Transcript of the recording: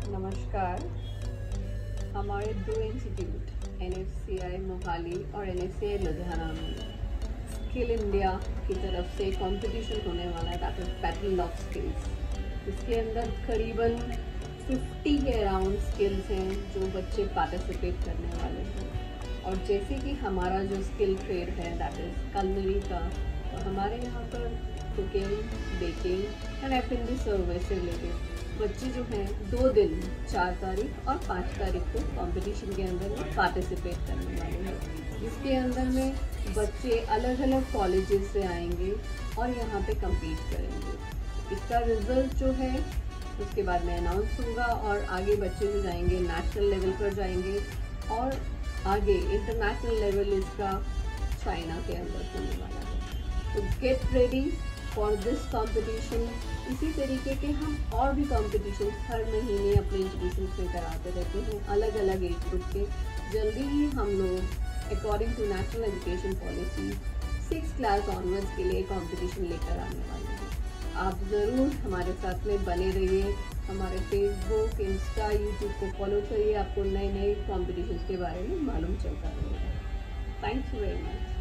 नमस्कार। हमारे दो इंस्टीट्यूट NFCI मोहाली और NFCI लुधियाना में स्किल इंडिया की तरफ से कंपटीशन होने वाला है, that is battle of skills. इसके अंदर करीबन 50 के अराउंड स्किल्स हैं जो बच्चे पार्टिसिपेट करने वाले हैं। और जैसे कि हमारा जो स्किल ट्रेड है दैट इज कलनरी का, तो हमारे यहाँ पर cooking, baking and F&B service से रिलेटेड बच्चे जो हैं 2 दिन 4 तारीख और 5 तारीख को कंपटीशन के अंदर में पार्टिसिपेट करने वाले हैं, जिसके अंदर में बच्चे अलग अलग कॉलेजेस से आएंगे और यहाँ पे compete करेंगे। इसका रिजल्ट जो है उसके बाद में अनाउंस होगा और आगे बच्चे जो जाएंगे नेशनल लेवल पर जाएंगे और आगे इंटरनेशनल लेवल इसका चाइना के अंदर होने वाला है। तो get ready for this competition. इसी तरीके के हम और भी कॉम्पिटिशन हर महीने अपने इंस्टीट्यूशन में कराते रहते हैं, अलग अलग एज ग्रुप के। जल्दी ही हम लोग according to national education policy 6th class onwards के लिए कंपटीशन लेकर आने वाले हैं। आप ज़रूर हमारे साथ में बने रहिए। हमारे फेसबुक, इंस्टा, यूट्यूब को फॉलो करिए। आपको नए नए कॉम्पिटिशन के बारे में मालूम चलता रहेगा। Thank you very much.